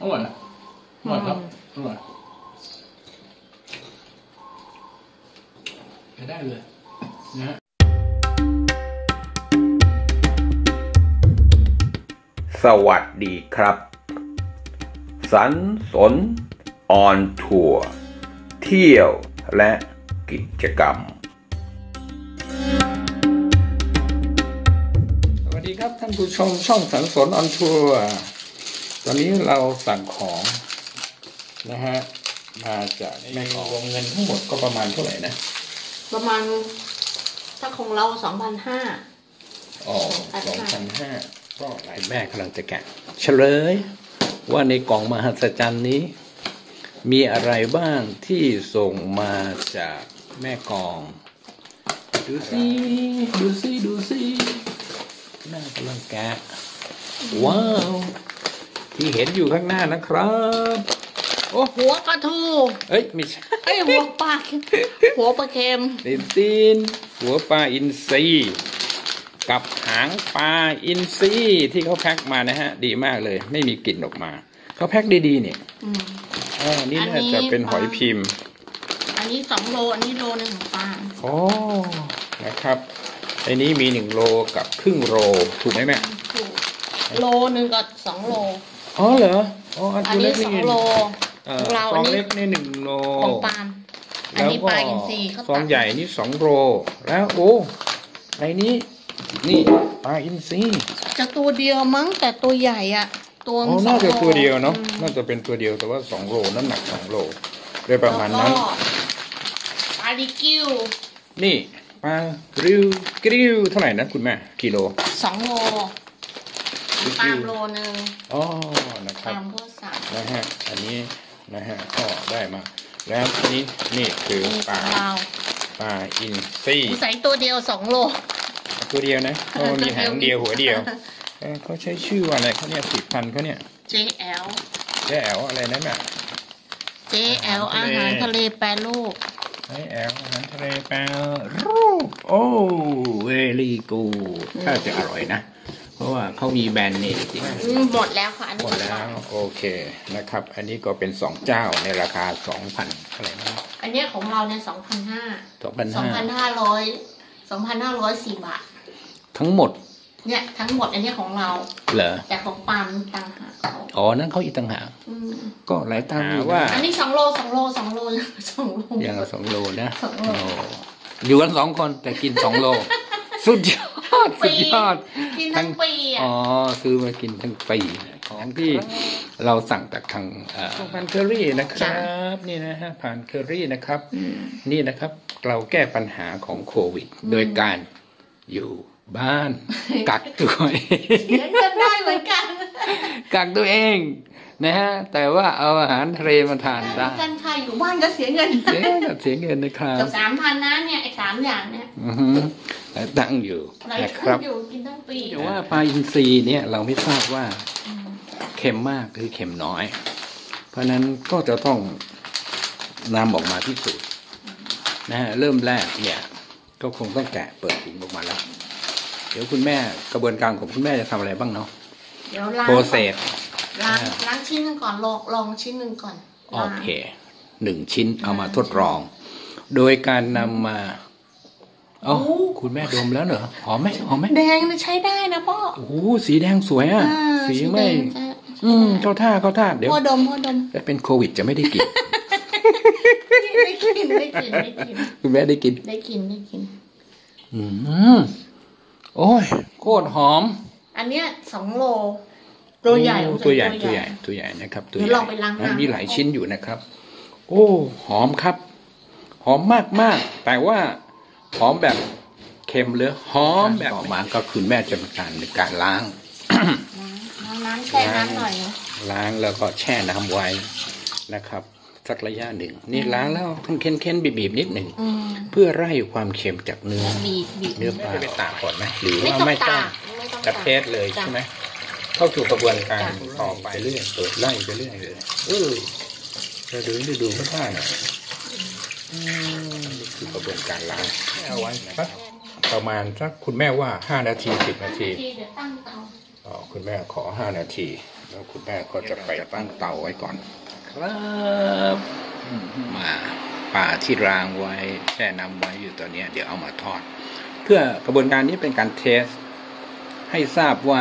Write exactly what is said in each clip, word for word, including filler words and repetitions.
อร่อยนะอร่อยครับอร่อยใช้ได้เลยนะฮะสวัสดีครับสันสนออนทัวร์เที่ยวและกิจกรรมสวัสดีครับท่านผู้ชมช่องสันสนออนทัวร์ตอนนี้เราสั่งของนะฮะมาจากแม่กองวงเงินทั้งหมดก็ประมาณเท่าไหร่นะประมาณถ้าของเราสองพันห้าอ๋อสองพันห้าก็หลายแม่กำลังจะแกะเฉลยว่าในกล่องมหัศจรรย์นี้มีอะไรบ้างที่ส่งมาจากแม่กองดูสิดูสิดูสิแม่กำลังแกะว้าวที่เห็นอยู่ข้างหน้านะครับโอ้หัวปลาทูเอ้ยไม่ใช่เอ้ยหัวปลาหัวปลาเค็มตีนตีนหัวปลาอินทรีกับหางปลาอินทรีที่เขาแพ็คมานะฮะดีมากเลยไม่มีกลิ่นออกมาเขาแพ็คดีๆเนี่ยอ๋อนี่น่าจะเป็นหอยพิมพ์อันนี้สองโลอันนี้โลหนึ่งของปลาอ๋อนะครับไอ้นี้มีหนึ่งโลกับครึ่งโลถูกไหมแม่ถูกโลหนึ่งกับสองโลอ๋อเหรออ๋ออันนี้สองโลของเราอันนี้นี่หนึ่งโลของปลาอันนี้ปลาอินทรีซองใหญ่นี่สองโลแล้วโอ้ไอ้นี้นี่ปลาอินทรีจะตัวเดียวมั้งแต่ตัวใหญ่อ่ะตัวอ๋อน่าจะตัวเดียวเนาะน่าจะเป็นตัวเดียวแต่ว่าสองโลน้ำหนักสองโลโดยประมาณนั้นปลาดิกิ้วนี่ปลากริวกริวเท่าไหร่นะคุณแม่กิโลสองโลปลาโลนึงอ๋อนะครับปลาเพื่อสัตว์นะฮะอันนี้นะฮะก็ได้มาแล้วทีนี้นี่คือปลาปลาอินทรีใส่ตัวเดียวสองโลตัวเดียวนะก็มีหางเดียวหัวเดียวเขาใช้ชื่อว่าอะไรเขาเนี่ยผลิตภัณฑ์เขาเนี่ยเจ แอลเจ แอล อะไรนั่นน่ะเจ แอล อาหารทะเลแปรรูปเจ แอล อาหารทะเลแปรรูปโอ้เวลี่กูถ้าจะอร่อยนะเพราะว่าเขามีแบรนด์เนมจริงหมดแล้วค่ะหมดแล้วโอเคนะครับอันนี้ก็เป็นสองเจ้าในราคาสองพันอะไรนะอันนี้ของเราเนี่ยสองพันห้าสองพันห้าสองพันห้าร้อยสองพันห้าร้อยสี่บาททั้งหมดเนี่ยทั้งหมดอันนี้ของเราเหรอแต่ของปาล์มต่างหากอ๋อนั่นเขาอีกต่างหากก็หลายตังค์ว่าอันนี้สองโลสองโลสองโลสองโลอย่างละสองโลนะสองโลอยู่กันสองคนแต่กินสองโลสุดยอดสุดยอดกินทั้งปีอ๋อคือมากินทั้งปีของที่เราสั่งจากทางผ่านเคอรี่นะครับนี่นะฮะผ่านเคอรี่นะครับนี่นะครับเราแก้ปัญหาของโควิดโดยการอยู่บ้านกักตัวเองเสียเงินได้เหมือนกันกักตัวเองนะฮะแต่ว่าเอาอาหารทะเลมาทานได้กันค่ะอยู่บ้านก็เสียเงินเสียเสียเงินนะครับกับสามพันนะเนี่ยไอ้สามอย่างเนี่ยตั้งอยู่นะครับอยู่กินทั้งปีแต่ว่าปลาอินทรีเนี่ยเราไม่ทราบว่าเค็มมากหรือเค็มน้อยเพราะนั้นก็จะต้องนำออกมาพิสูจน์นะฮะเริ่มแรกเนี่ยก็คงต้องแกะเปิดถุงออกมาแล้วเดี๋ยวคุณแม่กระบวนการของคุณแม่จะทำอะไรบ้างเนาะเดี๋ยวล้างโปรเซสล้างล้างชิ้นนึงก่อนลองลองชิ้นนึงก่อนโอเคหนึ่งชิ้นเอามาทดลองโดยการนำมาอ๋อคุณแม่ดมแล้วเหรอหอมไหมหอมไหมแดงใช้ได้นะพ่อโอ้สีแดงสวยอ่ะสีไม่อืมเข้าท่าเข้าท่าเดี๋ยวพ่อดมพ่อดมแต่เป็นโควิดจะไม่ได้กินได้กินได้กินได้กินคุณแม่ได้กินได้กินได้กินอืมโอ้ยโคตรหอมอันเนี้ยสองโลตัวใหญ่ตัวใหญ่ตัวใหญ่ตัวใหญ่นะครับตัวใหญ่ลองไปล้างน้ำมีหลายชิ้นอยู่นะครับโอ้หอมครับหอมมากมากแต่ว่าหอมแบบเค็มหรือหอมแบบต่อมาก็คุณแม่จะมีการในการล้างล้างน้ำแช่น้ำหน่อยล้างแล้วก็แช่น้ำไว้นะครับสักระยะหนึ่งนี่ล้างแล้วต้องเค้นๆบีบๆนิดหนึ่งเพื่อไล่ความเค็มจากเนื้อเนื้อปลาไปตากก่อนไหมหรือว่าไม่ต้องจะเทสเลยใช่ไหมเข้าสู่กระบวนการต่อไปเรื่อยเปิดไล่ไปเรื่อยเลยเออจะดูดูดูไม่พลาดนะนี่คือกระบวนการล้างเอาไว้สักประมาณสักคุณแม่ว่าห้านาทีสิบนาทีอ๋อคุณแม่ขอห้านาทีแล้วคุณแม่ก็จะไปตั้งเตาไว้ก่อนครับมาปลาที่รางไว้แช่น้ำไว้อยู่ตอนนี้เดี๋ยวเอามาทอดเพื่อกระบวนการนี้เป็นการเทสให้ทราบว่า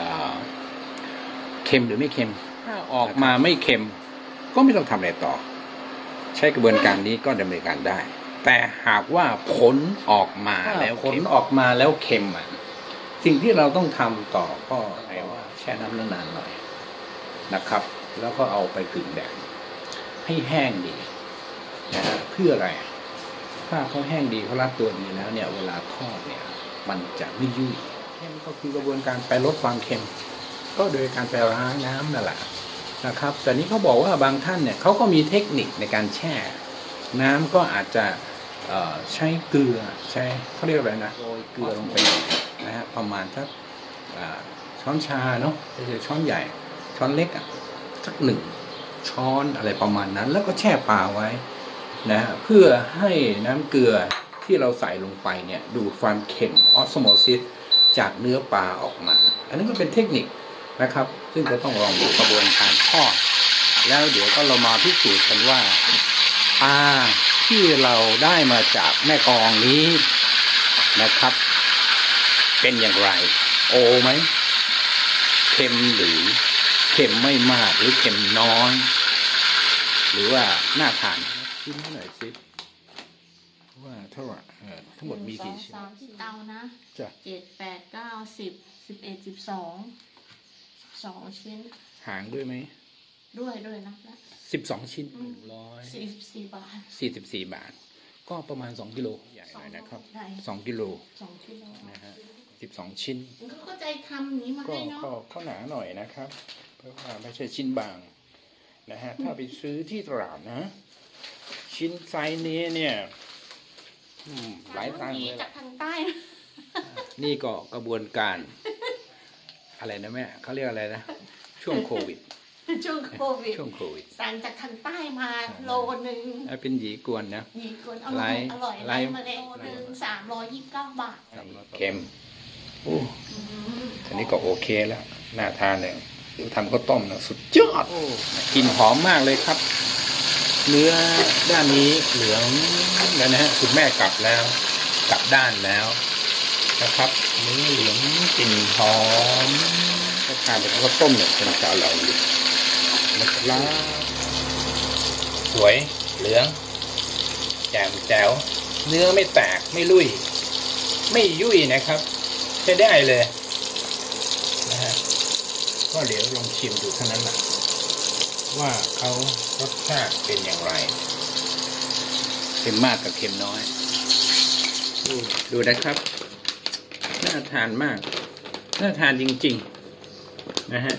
เค็มหรือไม่เค็มถ้าออกมาไม่เค็มก็ไม่ต้องทำอะไรต่อใช้กระบวนการนี้ก็ดำเนินการได้แต่หากว่าผลออกมาแล้วผลออกมาแล้วเค็มอ่ะสิ่งที่เราต้องทำต่อก็ไอ้ว่าแช่น้ำนานๆหน่อยนะครับแล้วก็เอาไปผึ่งแดดให้แห้งดีนะฮะเพื่ออะไรถ้าเขาแห้งดีเขารัดตัวดีแล้วเนี่ยเวลาทอดเนี่ยมันจะไม่ยุ่ยนี่ก็คือกระบวนการไปลดความเค็มก็โดยการไปล้างน้ำนั่นแหละนะครับแต่นี้เขาบอกว่าบางท่านเนี่ยเขาก็มีเทคนิคในการแช่น้ำก็อาจจะใช้เกลือใช้เขาเรียกอะไรนะโรยเกลือลงไปนะฮะประมาณสักช้อนชาเนาะไม่ใช่ช้อนใหญ่ช้อนเล็กอ่ะสักหนึ่งช้อนอะไรประมาณนั้นแล้วก็แช่ปลาไว้นะฮะเพื่อให้น้ำเกลือที่เราใส่ลงไปเนี่ยดูดความเค็มออสโมซิสจากเนื้อปลาออกมาอันนี้ก็เป็นเทคนิคนะครับซึ่งจะต้องลองดูกระบวนการทอดแล้วเดี๋ยวก็เรามาพิสูจน์กันว่าปลาที่เราได้มาจากแม่กองนี้นะครับเป็นอย่างไรโอไหมเค็มหรือเค็มไม่มากหรือเค็มน้อยหรือว่าน่าทานชิมให้หน่อยสิว่าเท่าไหร่ทั้งหมดมีกี่ชิ้นสามที่เตานะจ้ะเจ็ดแปดเก้าสิบสิบเอ็ดสิบสองสองชิ้นหางด้วยไหมด้วยด้วยนับแล้วสิบสองชิ้นหนึ่งร้อยสี่สิบสี่บาทสี่สิบสี่บาทก็ประมาณสองกิโลใหญ่หน่อยนะครับสองกิโลสองกิโลนะฮะสิบสองชิ้นเขาเข้าใจทำนี้มาให้เนาะก็ก็หนาหน่อยนะครับเพราะว่าไม่ใช่ชิ้นบางนะฮะถ้าไปซื้อที่ตลาดนะชิ้นไซส์นี้เนี่ยหลายตังค์เลยจากทางใต้นี่ก็กระบวนการอะไรนะแม่เขาเรียกอะไรนะช่วงโควิดช่วงโควิดช่วงโควิดสั่งจากทางใต้มาโลนึงเป็นหยีกวนนะหยีกวนอร่อยอร่อยไล่มาเลยโลนึงสามร้อยยี่สิบเก้าบาทเค็มโอ้อันนี้ก็โอเคแล้วน่าทานเลยเดี๋ยวทำข้าวต้มนะสุดยอดกลิ่นหอมมากเลยครับเนื้อด้านนี้เหลืองแล้วนะฮะคุณแม่กลับแล้วกลับด้านแล้วนะครับเนื้อเหลืองกลิ่นหอมถ้าทานเป็นข้าวต้มเนี่ยเป็นจะอร่อยดีนะครับสวยเหลืองแจ่มแจ๋วเนื้อไม่แตกไม่ลุยไม่ยุ่ยนะครับใช้ได้เลยนะฮะก็เดี๋ยวลองชิมดูเท่านั้นแหละว่าเขารสชาติเป็นอย่างไรเค็มมากกับเค็มน้อยดูนะครับน่าทานมากน่าทานจริงๆนะฮะ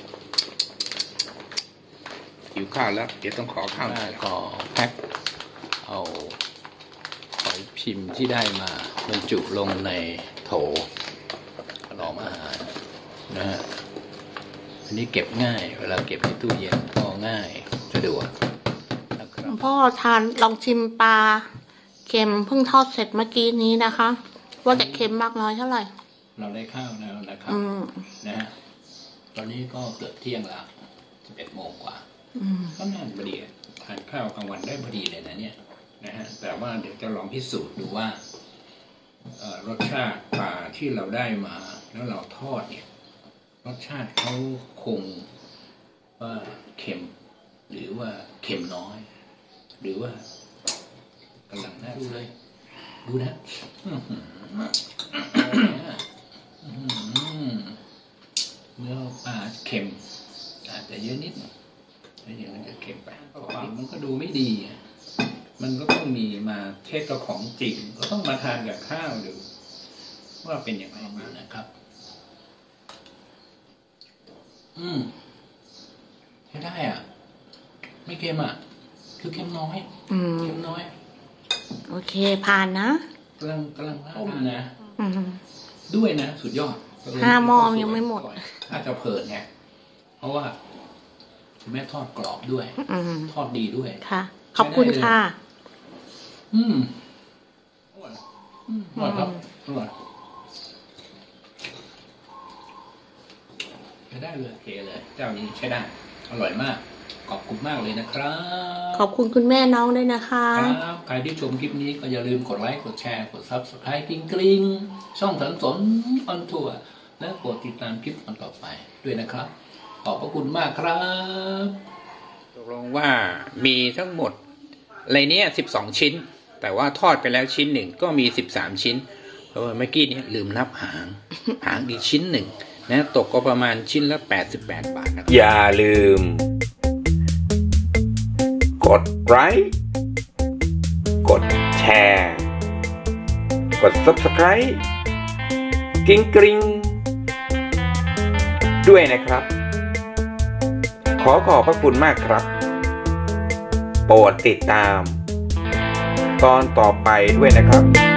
หิวข้าวแล้วเดี๋ยวต้องขอข้าวขอแพ็คเอาหอยพิมพ์ที่ได้มาบรรจุลงในโถหลอมอาหารนะฮะอันนี้เก็บง่ายเวลาเก็บในตู้เย็นก็ง่ายสะดวกนะครับพ่อทานลองชิมปลาเค็มเพิ่งทอดเสร็จเมื่อกี้นี้นะคะว่าจะเค็มมากน้อยเท่าไหร่เราได้ข้าวแล้วนะครับนะฮะตอนนี้ก็เกือบเที่ยงแล้วสิบเอ็ดโมงกว่าก็น่าพอดีทานข้าวกลางวันได้พอดีเลยนะเนี่ยนะฮะแต่ว่าเดี๋ยวจะลองพิสูจน์ดูว่ารสชาติปลาที่เราได้มาแล้วเราทอดเนี่ยรสชาติเขาคงว่าเค็มหรือว่าเค็มน้อยหรือว่ากำลังน่าดูเลยดูนะเนื้อปลาเค็มอาจจะเยอะนิดไม่อย่างนั้นจะเค็มไปเพราะมันก็ดูไม่ดีมันก็ต้องมีมาเทสกับของจริงก็ต้องมาทานกับข้าวดูว่าเป็นอย่างไรนะครับอืมใช้ได้อ่ะไม่เค็มอ่ะคือเค็มน้อยเค็มน้อยโอเคผ่านนะกำลังกำลังต้มนะด้วยนะสุดยอดห้าหม้อยังไม่หมดอาจจะเพลินไงเพราะว่าคุณแม่ทอดกรอบด้วยทอดดีด้วยค่ะขอบคุณค่ะอืมอร่อยอร่อยครับอร่อยช้ได้เลยโอเคเลยเจ้านี้ใช้ได้อร่อยมากขอบคุณมากเลยนะครับขอบคุณคุณแม่น้องด้วยนะคะครับใครที่ชมคลิปนี้ก็อย่าลืมกดไลค์กดแชร์กด ซับสไครบ์ กริ๊งกริ๊งช่องสันสนออนทัวร์และกดติดตามคลิปต่อไปด้วยนะครับขอบพระคุณมากครับตกลงว่ามีทั้งหมดอะไรเนี้ยสิบสองชิ้นแต่ว่าทอดไปแล้วชิ้นหนึ่งก็มีสิบสามชิ้นเพราะว่าเมื่อกี้นี้ลืมนับหาง หางอีกชิ้นหนึ่งนะตกก็ประมาณชิ้นละแปดสิบแปดบาทนะครับอย่าลืม กดไลค์กดแชร์กด ซับสไครบ์ กริ๊งกริ๊งด้วยนะครับ ขอขอบพระคุณมากครับ โปรดติดตาม ตอนต่อไปด้วยนะครับ